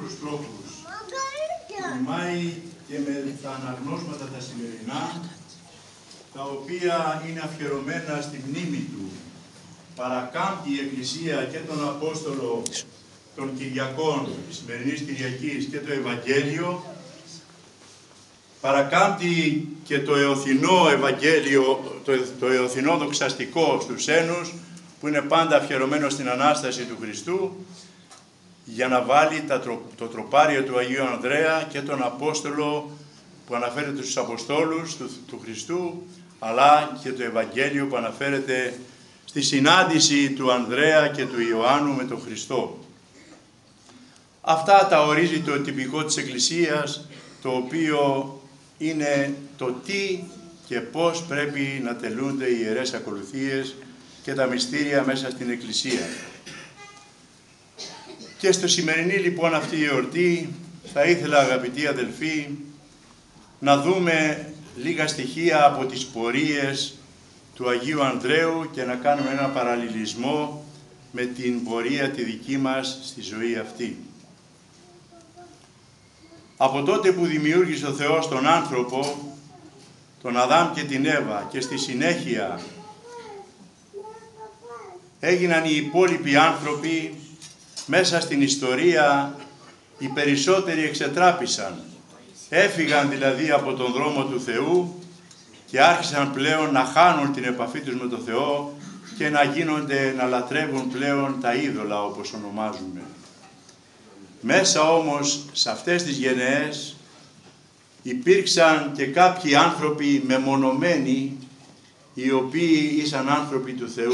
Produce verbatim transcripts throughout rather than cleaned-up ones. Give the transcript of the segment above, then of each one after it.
πολλούς τρόπους. Τιμάει και με τα αναγνώσματα τα σημερινά, τα οποία είναι αφιερωμένα στη μνήμη του. Παρακάμπτει η Εκκλησία και τον Απόστολο των Κυριακών της σημερινής Κυριακής και το Ευαγγέλιο. Παρακάμπτει και το εωθινό Ευαγγέλιο, το, το εωθινό δοξαστικό στους Ένους, που είναι πάντα αφιερωμένο στην Ανάσταση του Χριστού, για να βάλει τα, το τροπάριο του Αγίου Ανδρέα και τον Απόστολο που αναφέρεται στους Αποστόλους του, του Χριστού, αλλά και το Ευαγγέλιο που αναφέρεται στη συνάντηση του Ανδρέα και του Ιωάννου με τον Χριστό. Αυτά τα ορίζει το τυπικό της Εκκλησίας, το οποίο είναι το τι και πώς πρέπει να τελούνται οι ιερές ακολουθίες και τα μυστήρια μέσα στην Εκκλησία. Και στο σημερινή λοιπόν αυτή η εορτή θα ήθελα, αγαπητοί αδελφοί, να δούμε λίγα στοιχεία από τις πορείες του Αγίου Ανδρέου και να κάνουμε ένα παραλληλισμό με την πορεία τη δική μας στη ζωή αυτή. Από τότε που δημιούργησε ο Θεός τον άνθρωπο, τον Αδάμ και την Εύα, και στη συνέχεια έγιναν οι υπόλοιποι άνθρωποι, μέσα στην ιστορία οι περισσότεροι εξετράπησαν. Έφυγαν δηλαδή από τον δρόμο του Θεού και άρχισαν πλέον να χάνουν την επαφή τους με τον Θεό και να γίνονται, να λατρεύουν πλέον τα είδωλα, όπως ονομάζουμε. Μέσα όμως σε αυτές τις γενναίες υπήρξαν και κάποιοι άνθρωποι μεμονωμένοι, οι οποίοι ήσαν άνθρωποι του Θεού.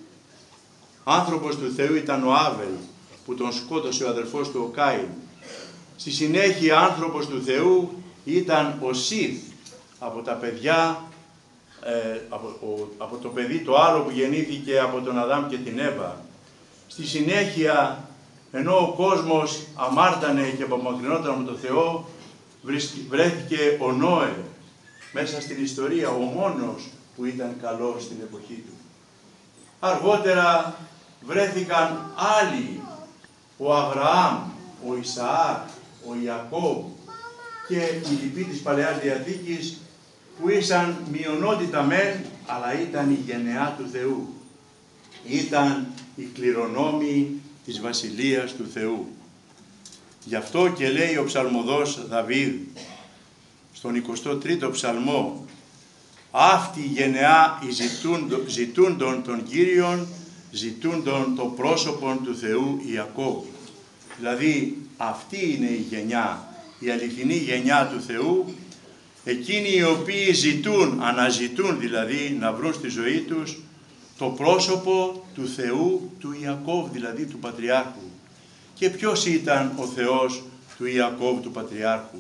Άνθρωπος του Θεού ήταν ο Άβελ, που τον σκότωσε ο αδερφός του ο Κάιν. Στη συνέχεια άνθρωπος του Θεού ήταν ο Σιθ, από τα παιδιά, ε, από, ο, από το παιδί το άλλο που γεννήθηκε από τον Αδάμ και την Εύα. Στη συνέχεια, ενώ ο κόσμος αμάρτανε και απομακρυνόταν με τον Θεό, βρέθηκε ο Νόε μέσα στην ιστορία, ο μόνος που ήταν καλός στην εποχή του. Αργότερα βρέθηκαν άλλοι, ο Αβραάμ, ο Ισαάκ, ο Ιακώβ και οι λοιποί της Παλαιάς Διαθήκης, που ήσαν μειονότητα μεν, αλλά ήταν η γενεά του Θεού. Ήταν οι κληρονόμοι της Βασιλείας του Θεού. Γι' αυτό και λέει ο ψαλμοδός Δαβίδ στον εικοστό τρίτο ψαλμό, «Αυτή η γενεά οι ζητούντον, ζητούντον των Κύριων, ζητούντον το πρόσωπον του Θεού Ιακώβ». Δηλαδή αυτή είναι η γενιά, η αληθινή γενιά του Θεού, εκείνοι οι οποίοι ζητούν, αναζητούν δηλαδή να βρουν στη ζωή τους το πρόσωπο του Θεού του Ιακώβ, δηλαδή του Πατριάρχου. Και ποιος ήταν ο Θεός του Ιακώβ, του Πατριάρχου?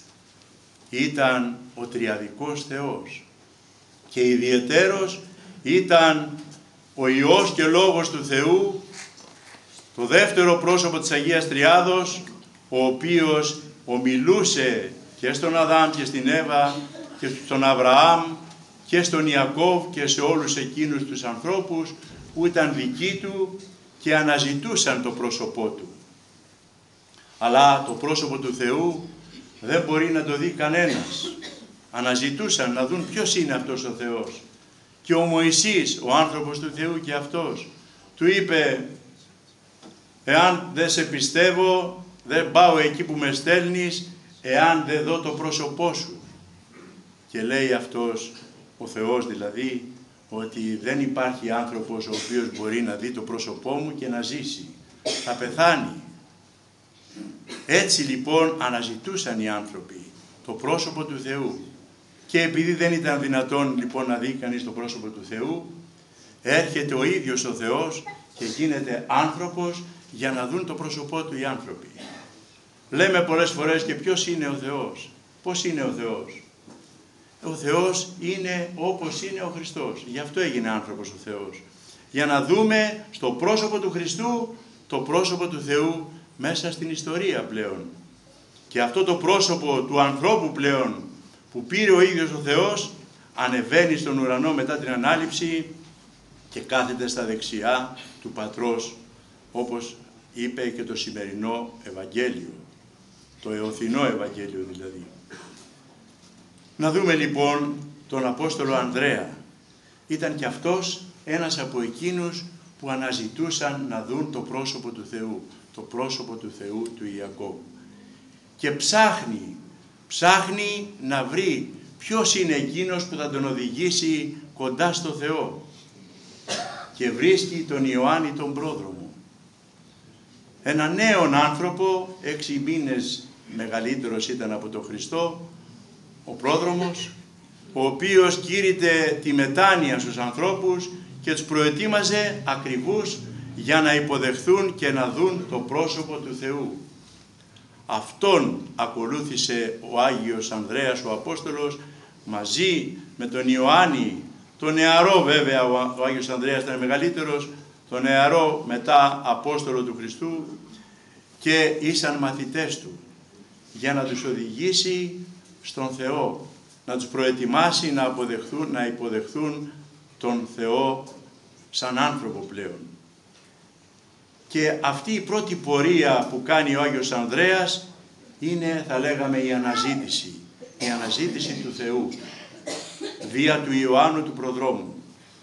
Ήταν ο Τριαδικός Θεός. Και ιδιαιτέρως ήταν ο Υιός και Λόγος του Θεού, το δεύτερο πρόσωπο της Αγίας Τριάδος, ο οποίος ομιλούσε και στον Αδάμ και στην Εύα και στον Αβραάμ και στον Ιακώβ και σε όλους εκείνους τους ανθρώπους που ήταν δικοί του και αναζητούσαν το πρόσωπό του. Αλλά το πρόσωπο του Θεού δεν μπορεί να το δει κανένας. Αναζητούσαν να δουν ποιος είναι αυτός ο Θεός. Και ο Μωυσής, ο άνθρωπος του Θεού και αυτός, του είπε, εάν δεν σε πιστεύω, δεν πάω εκεί που με στέλνεις, εάν δεν δω το πρόσωπό σου. Και λέει αυτός, ο Θεός δηλαδή, ότι δεν υπάρχει άνθρωπος ο οποίος μπορεί να δει το πρόσωπό μου και να ζήσει. Θα πεθάνει. Έτσι λοιπόν αναζητούσαν οι άνθρωποι το πρόσωπο του Θεού. Και επειδή δεν ήταν δυνατόν λοιπόν να δει κανείς το πρόσωπο του Θεού, έρχεται ο ίδιος ο Θεός και γίνεται άνθρωπος για να δουν το πρόσωπό του οι άνθρωποι. Λέμε πολλές φορές, και ποιος είναι ο Θεός? Πώς είναι ο Θεός? Ο Θεός είναι όπως είναι ο Χριστός. Γι' αυτό έγινε άνθρωπος ο Θεός. Για να δούμε στο πρόσωπο του Χριστού το πρόσωπο του Θεού μέσα στην ιστορία πλέον. Και αυτό το πρόσωπο του ανθρώπου πλέον που πήρε ο ίδιος ο Θεός ανεβαίνει στον ουρανό μετά την Ανάληψη και κάθεται στα δεξιά του Πατρός, όπως είπε και το σημερινό Ευαγγέλιο. το εωθινό Ευαγγέλιο δηλαδή. Να δούμε λοιπόν τον Απόστολο Ανδρέα. Ήταν και αυτός ένας από εκείνους που αναζητούσαν να δουν το πρόσωπο του Θεού, το πρόσωπο του Θεού του Ιακώβ. Και ψάχνει, ψάχνει να βρει ποιος είναι εκείνος που θα τον οδηγήσει κοντά στο Θεό. Και βρίσκει τον Ιωάννη τον πρόδρομο. Ένα νέον άνθρωπο, έξι μήνες μεγαλύτερος ήταν από τον Χριστό, ο πρόδρομος, ο οποίος κήρυτε τη μετάνοια στους ανθρώπους και τους προετοίμαζε ακριβώς για να υποδεχθούν και να δουν το πρόσωπο του Θεού. Αυτόν ακολούθησε ο Άγιος Ανδρέας ο Απόστολος μαζί με τον Ιωάννη, τον νεαρό βέβαια, ο Άγιος Ανδρέας ήταν μεγαλύτερος, τον νεαρό μετά Απόστολο του Χριστού, και ήσαν μαθητές του για να τους οδηγήσει στον Θεό, να τους προετοιμάσει να, αποδεχθούν, να υποδεχθούν τον Θεό σαν άνθρωπο πλέον. Και αυτή η πρώτη πορεία που κάνει ο Άγιος Ανδρέας είναι, θα λέγαμε, η αναζήτηση. Η αναζήτηση του Θεού, δια του Ιωάννου του προδρόμου.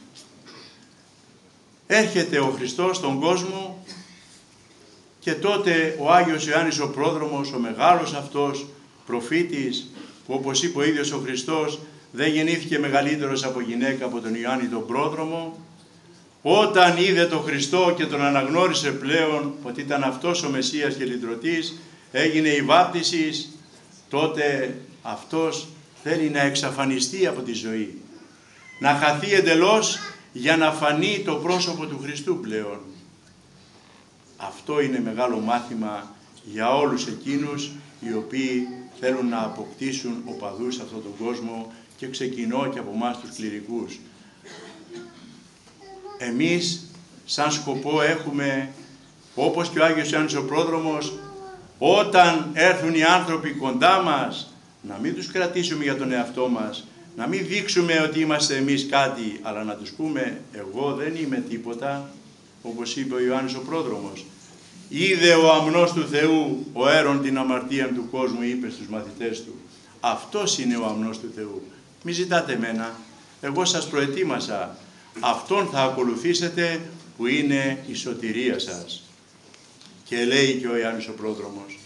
Έρχεται ο Χριστός στον κόσμο και τότε ο Άγιος Ιωάννης ο πρόδρομος, ο μεγάλος αυτός προφήτης, που όπως είπε ο ίδιος ο Χριστός δεν γεννήθηκε μεγαλύτερος από γυναίκα από τον Ιωάννη τον πρόδρομο, όταν είδε τον Χριστό και τον αναγνώρισε πλέον ότι ήταν αυτός ο Μεσσίας και Λυτρωτής, έγινε η βάπτισης, τότε αυτός θέλει να εξαφανιστεί από τη ζωή, να χαθεί εντελώς για να φανεί το πρόσωπο του Χριστού πλέον. Αυτό είναι μεγάλο μάθημα για όλους εκείνους οι οποίοι θέλουν να αποκτήσουν οπαδούς σε αυτόν τον κόσμο, και ξεκινώ και από εμάς τους κληρικούς. Εμείς σαν σκοπό έχουμε, όπως και ο Άγιος Ιωάννης ο πρόδρομος, όταν έρθουν οι άνθρωποι κοντά μας, να μην τους κρατήσουμε για τον εαυτό μας, να μην δείξουμε ότι είμαστε εμείς κάτι, αλλά να τους πούμε εγώ δεν είμαι τίποτα, όπως είπε ο Ιωάννης ο πρόδρομος. Είδε ο αμνός του Θεού, ο έρων την αμαρτία του κόσμου, είπε στους μαθητές του. Αυτός είναι ο αμνός του Θεού. Μη ζητάτε εμένα, εγώ σας προετοίμασα. Αυτόν θα ακολουθήσετε που είναι η σωτηρία σας. Και λέει και ο Ιωάννης ο πρόδρομος,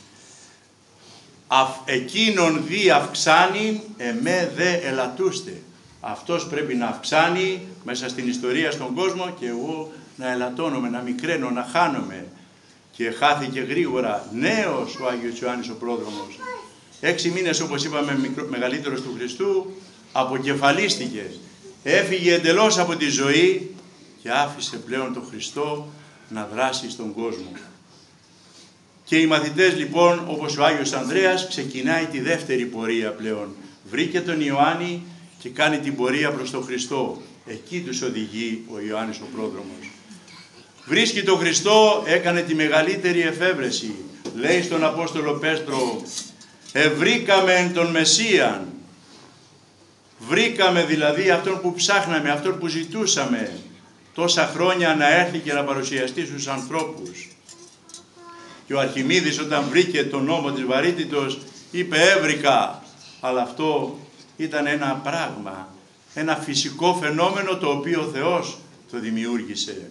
εκείνον δι αυξάνει, εμέ δε ελατούστε. Αυτός πρέπει να αυξάνει μέσα στην ιστορία, στον κόσμο, και εγώ να ελαττώνομαι, να μικραίνω, να χάνομαι. Και χάθηκε γρήγορα νέος ο Άγιος Ιωάννης ο πρόδρομος. Έξι μήνες, όπως είπαμε, μικρο, μεγαλύτερος του Χριστού, αποκεφαλίστηκε. Έφυγε εντελώς από τη ζωή και άφησε πλέον τον Χριστό να δράσει στον κόσμο. Και οι μαθητές λοιπόν, όπως ο Άγιος Ανδρέας, ξεκινάει τη δεύτερη πορεία πλέον. Βρήκε τον Ιωάννη και κάνει την πορεία προς τον Χριστό. Εκεί τους οδηγεί ο Ιωάννης ο πρόδρομος. Βρίσκει τον Χριστό, έκανε τη μεγαλύτερη εφεύρεση. Λέει στον Απόστολο Πέτρο, ευρήκαμε τον Μεσσίαν. Βρήκαμε δηλαδή αυτόν που ψάχναμε, αυτόν που ζητούσαμε τόσα χρόνια να έρθει και να παρουσιαστεί στους ανθρώπους. Και ο Αρχιμίδης όταν βρήκε τον νόμο της βαρύτητος είπε έβρικα, αλλά αυτό ήταν ένα πράγμα, ένα φυσικό φαινόμενο το οποίο ο Θεός το δημιούργησε.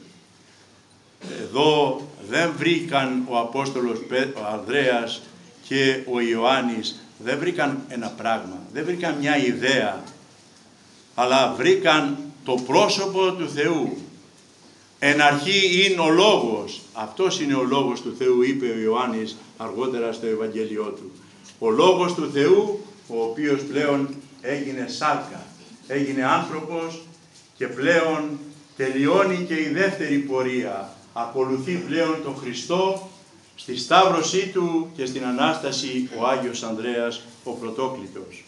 Εδώ δεν βρήκαν ο Απόστολος ο Ανδρέας και ο Ιωάννης, δεν βρήκαν ένα πράγμα, δεν βρήκαν μια ιδέα, αλλά βρήκαν το πρόσωπο του Θεού. Εν αρχή είναι ο Λόγος, αυτός είναι ο Λόγος του Θεού, είπε ο Ιωάννης αργότερα στο Ευαγγέλιό του. Ο Λόγος του Θεού, ο οποίος πλέον έγινε σάρκα, έγινε άνθρωπος και πλέον τελειώνει και η δεύτερη πορεία. Ακολουθεί πλέον τον Χριστό στη σταύρωσή του και στην Ανάσταση ο Άγιος Ανδρέας ο Πρωτόκλητος.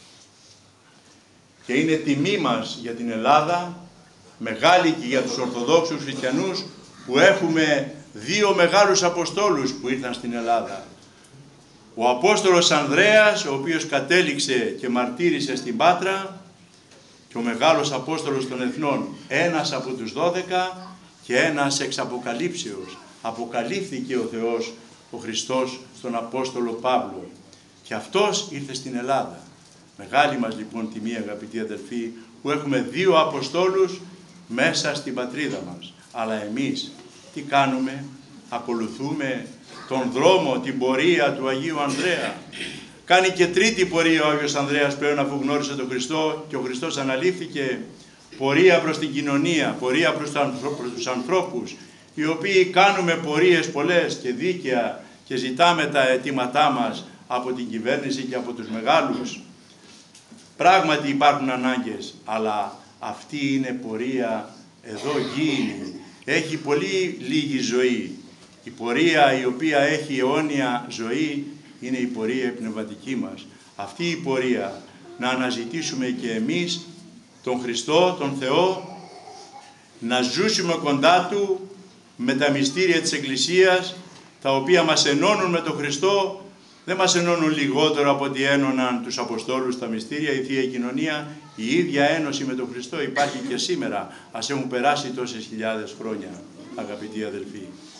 Και είναι τιμή μας για την Ελλάδα, μεγάλη και για τους Ορθοδόξους Χριστιανούς, που έχουμε δύο μεγάλους Αποστόλους που ήρθαν στην Ελλάδα. Ο Απόστολος Ανδρέας, ο οποίος κατέληξε και μαρτύρησε στην Πάτρα, και ο μεγάλος Απόστολος των Εθνών, ένας από τους δώδεκα και ένας εξ Αποκαλύψεως. Αποκαλύφθηκε ο Θεός, ο Χριστός, στον Απόστολο Παύλο. Και αυτός ήρθε στην Ελλάδα. Μεγάλη μας λοιπόν τιμή, αγαπητοί αδελφοί, που έχουμε δύο Αποστόλους μέσα στην πατρίδα μας. Αλλά εμείς τι κάνουμε? Ακολουθούμε τον δρόμο, την πορεία του Αγίου Ανδρέα. Κάνει και τρίτη πορεία ο Άγιος Ανδρέας πλέον, αφού γνώρισε τον Χριστό και ο Χριστός αναλήφθηκε. Πορεία προς την κοινωνία, πορεία προς τους ανθρώπους, οι οποίοι κάνουμε πορείες πολλές και δίκαια και ζητάμε τα αιτήματά μας από την κυβέρνηση και από τους μεγάλους. Πράγματι υπάρχουν ανάγκες, αλλά αυτή είναι πορεία εδώ γήινη. Έχει πολύ λίγη ζωή. Η πορεία η οποία έχει αιώνια ζωή είναι η πορεία η πνευματική μας. Αυτή η πορεία να αναζητήσουμε και εμείς τον Χριστό, τον Θεό, να ζούσουμε κοντά Του με τα μυστήρια της Εκκλησίας, τα οποία μας ενώνουν με τον Χριστό. Δεν μας ενώνουν λιγότερο από ότι ένωναν τους Αποστόλους τα μυστήρια, η Θεία Κοινωνία. Η ίδια ένωση με τον Χριστό υπάρχει και σήμερα. Ας έχουν περάσει τόσες χιλιάδες χρόνια, αγαπητοί αδελφοί.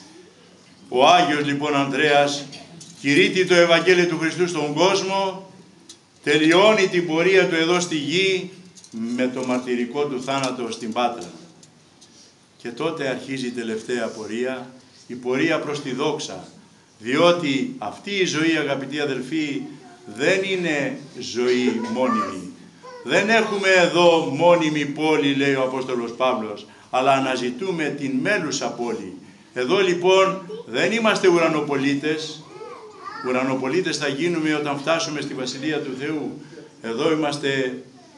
Ο Άγιος λοιπόν Ανδρέας κηρύττει το Ευαγγέλιο του Χριστού στον κόσμο, τελειώνει την πορεία του εδώ στη γη με το μαρτυρικό του θάνατο στην Πάτρα. Και τότε αρχίζει η τελευταία πορεία, η πορεία προς τη δόξα. Διότι αυτή η ζωή, αγαπητοί αδελφοί, δεν είναι ζωή μόνιμη. Δεν έχουμε εδώ μόνιμη πόλη, λέει ο Απόστολος Παύλος, αλλά αναζητούμε την μέλουσα πόλη. Εδώ λοιπόν δεν είμαστε ουρανοπολίτες. Ουρανοπολίτες θα γίνουμε όταν φτάσουμε στη Βασιλεία του Θεού. Εδώ είμαστε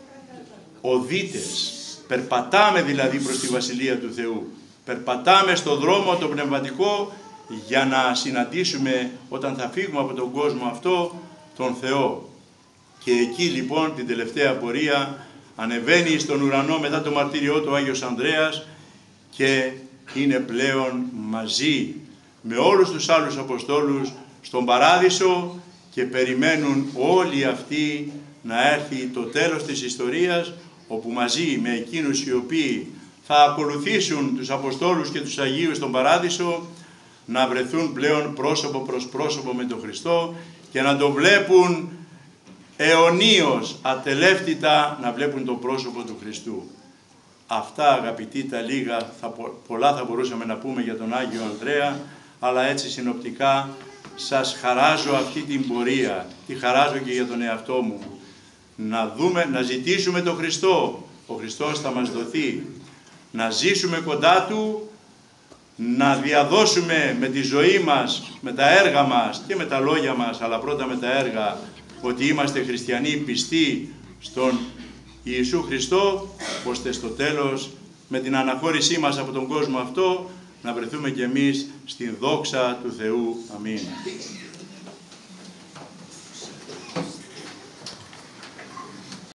οδίτες. Περπατάμε δηλαδή προς τη Βασιλεία του Θεού. Περπατάμε στο δρόμο το πνευματικό για να συναντήσουμε όταν θα φύγουμε από τον κόσμο αυτό τον Θεό. Και εκεί λοιπόν την τελευταία πορεία ανεβαίνει στον ουρανό μετά το μαρτύριό του Άγιος Ανδρέας και είναι πλέον μαζί με όλους τους άλλους Αποστόλους στον Παράδεισο και περιμένουν όλοι αυτοί να έρθει το τέλος της ιστορίας, όπου μαζί με εκείνους οι οποίοι θα ακολουθήσουν τους Αποστόλους και τους Αγίους στον Παράδεισο να βρεθούν πλέον πρόσωπο προς πρόσωπο με τον Χριστό και να το βλέπουν αιωνίως, ατελεύτητα να βλέπουν το πρόσωπο του Χριστού. Αυτά, αγαπητοί, τα λίγα, θα, πολλά θα μπορούσαμε να πούμε για τον Άγιο Ανδρέα, αλλά έτσι συνοπτικά σας χαράζω αυτή την πορεία, τη χαράζω και για τον εαυτό μου. Να δούμε, να ζητήσουμε τον Χριστό, ο Χριστός θα μας δοθεί, να ζήσουμε κοντά Του, να διαδώσουμε με τη ζωή μας, με τα έργα μας και με τα λόγια μας, αλλά πρώτα με τα έργα, ότι είμαστε χριστιανοί πιστοί στον Ιησού Χριστό, ώστε στο τέλος με την αναχώρησή μας από τον κόσμο αυτό να βρεθούμε κι εμείς στην δόξα του Θεού. Αμήν.